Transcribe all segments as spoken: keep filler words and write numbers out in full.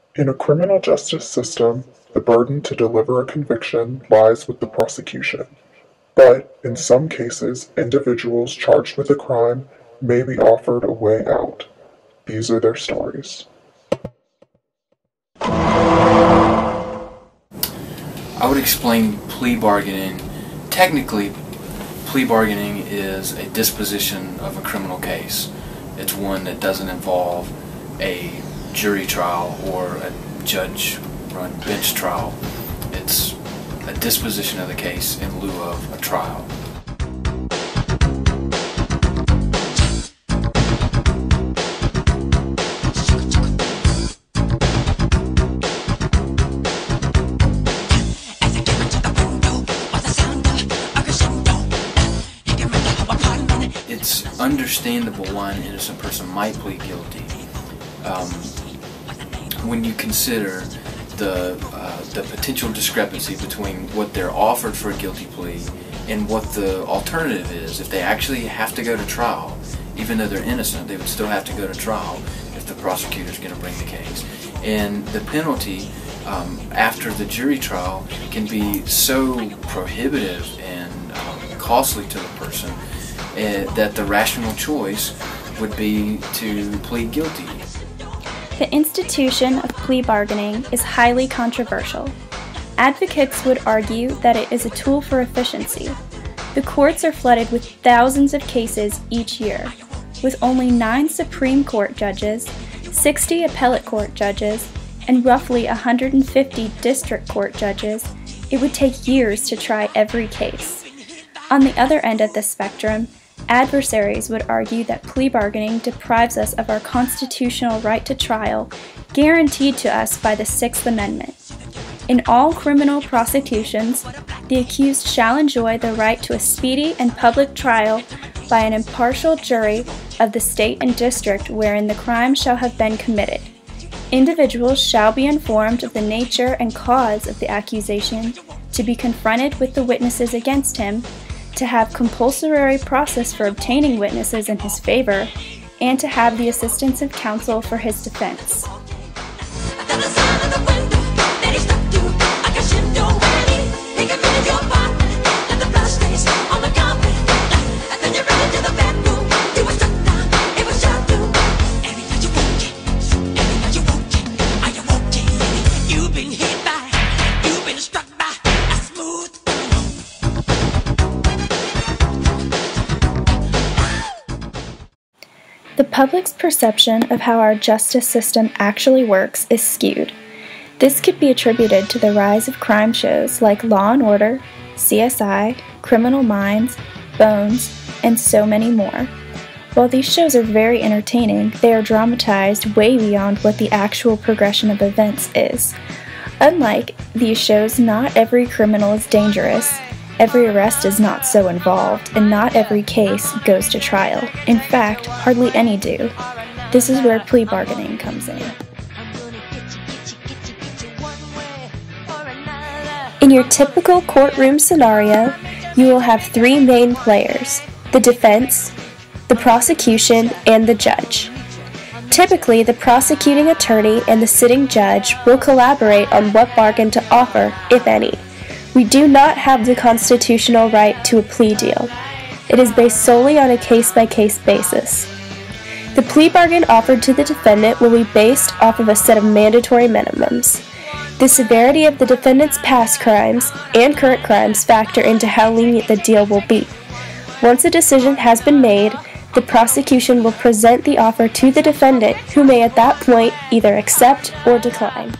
In a criminal justice system, the burden to deliver a conviction lies with the prosecution. But, in some cases, individuals charged with a crime may be offered a way out. These are their stories. I would explain plea bargaining. Technically, plea bargaining is a disposition of a criminal case. It's one that doesn't involve a jury trial or a judge-run bench trial. It's a disposition of the case in lieu of a trial. It's understandable why an innocent person might plead guilty um, when you consider the, uh, the potential discrepancy between what they're offered for a guilty plea and what the alternative is. If they actually have to go to trial, even though they're innocent, they would still have to go to trial if the prosecutor's going to bring the case. And the penalty um, after the jury trial can be so prohibitive and um, costly to the person uh, that the rational choice would be to plead guilty. The institution of plea bargaining is highly controversial. Advocates would argue that it is a tool for efficiency. The courts are flooded with thousands of cases each year. With only nine Supreme Court judges, sixty appellate court judges, and roughly one hundred fifty district court judges, it would take years to try every case. On the other end of the spectrum, adversaries would argue that plea bargaining deprives us of our constitutional right to trial, guaranteed to us by the Sixth Amendment. In all criminal prosecutions, the accused shall enjoy the right to a speedy and public trial by an impartial jury of the state and district wherein the crime shall have been committed. Individuals shall be informed of the nature and cause of the accusation, to be confronted with the witnesses against him, to have compulsory process for obtaining witnesses in his favor, and to have the assistance of counsel for his defense. The public's perception of how our justice system actually works is skewed. This could be attributed to the rise of crime shows like Law and Order, C S I, Criminal Minds, Bones, and so many more. While these shows are very entertaining, they are dramatized way beyond what the actual progression of events is. Unlike these shows, not every criminal is dangerous. Every arrest is not so involved, and not every case goes to trial. In fact, hardly any do. This is where plea bargaining comes in. In your typical courtroom scenario, you will have three main players: the defense, the prosecution, and the judge. Typically, the prosecuting attorney and the sitting judge will collaborate on what bargain to offer, if any. We do not have the constitutional right to a plea deal. It is based solely on a case-by-case basis. The plea bargain offered to the defendant will be based off of a set of mandatory minimums. The severity of the defendant's past crimes and current crimes factor into how lenient the deal will be. Once a decision has been made, the prosecution will present the offer to the defendant, who may at that point either accept or decline.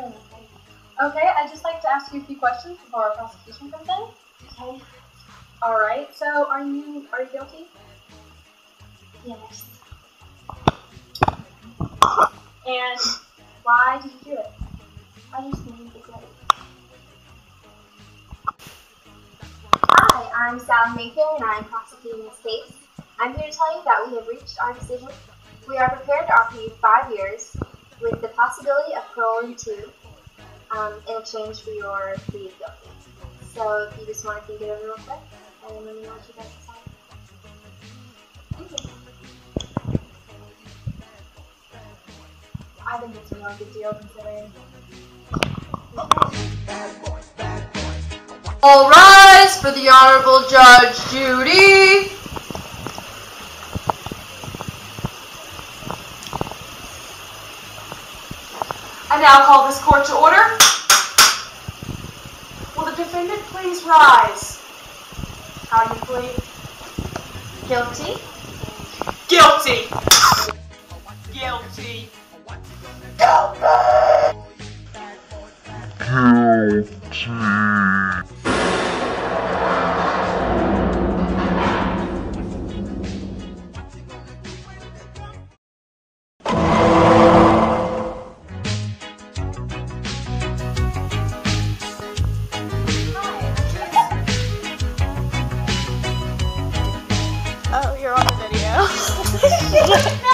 Mm. Okay, I'd just like to ask you a few questions before our prosecution comes in. Okay. All right. So, are you are you guilty? Yes. And why did you do it? I just needed the grade. Hi, I'm Sally Nathan and I'm prosecuting this case. I'm here to tell you that we have reached our decision. We are prepared to offer you five years with the possibility of parole in two um, in exchange for your plea of guilty. So if you just want to think it over real quick and let me know what you guys decide. Thank you. I think it's a really good deal considering. All rise for the Honorable Judge Judy. I now call this court to order. Will the defendant please rise? How do you plead? Guilty. Guilty. Guilty. Oh, you're on the video.